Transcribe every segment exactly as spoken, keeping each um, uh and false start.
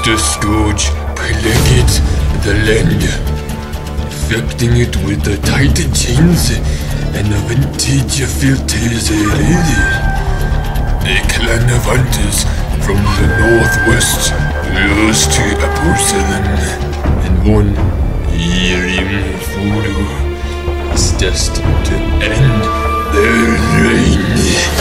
the scourge plagued the land, affecting it with the tight chains and a vintage filters. A clan of hunters from the northwest lost to a porcelain, and one Eremu Fudu is destined to end their reign.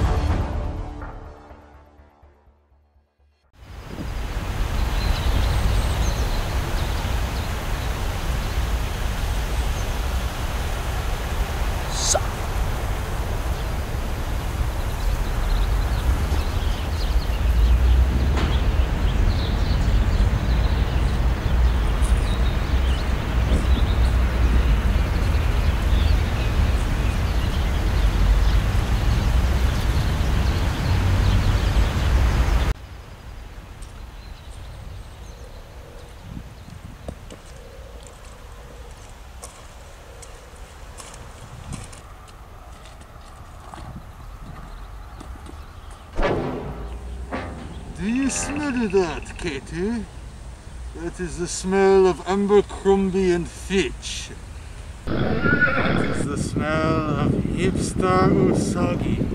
Do you smell that, Kaytoo? That is the smell of Abercrombie and Fitch. That is the smell of Hipster Usagi.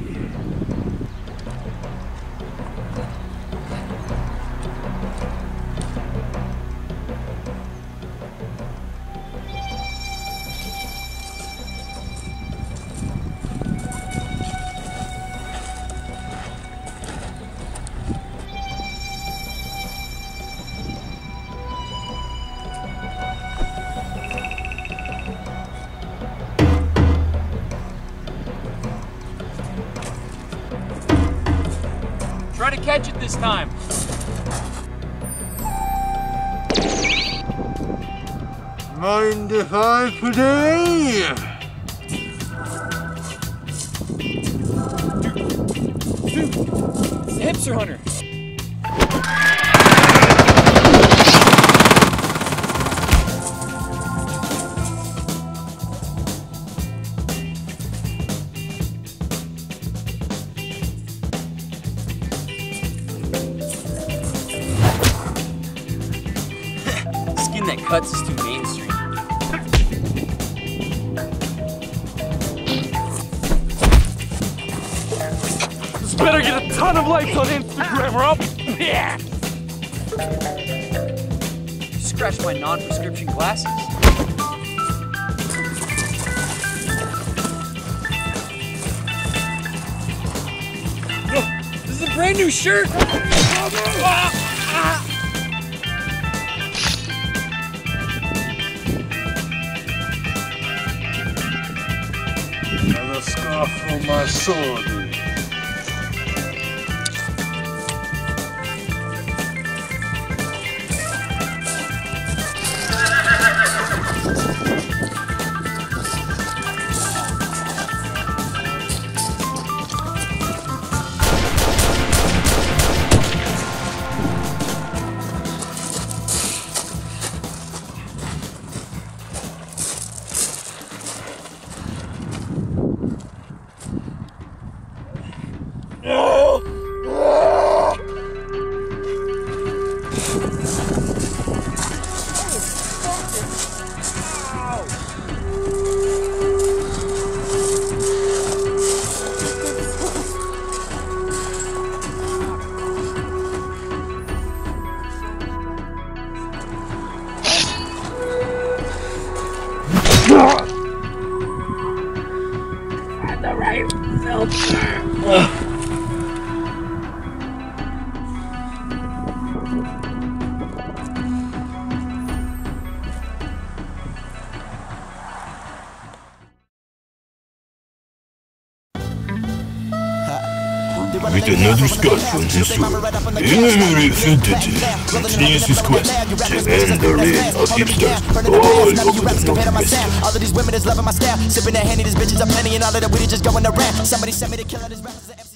Try to catch it this time. Mind if I play? Dude, it's the Hipster hunter. That cuts is too mainstream. This better get a ton of likes on Instagram or I'll... Yeah. Scratch my non-prescription glasses. Yo, this is a brand new shirt. Ah, ah. And a scarf for my sword. And the right filter. With another scar from his sword, Eremu continues his quest to end the reign of hipsters all over the Northwest. All of these women is loving my style, sipping that Henny, these bitches are plenty, and all of the weed just going around. Somebody sent me to kill all these rappers.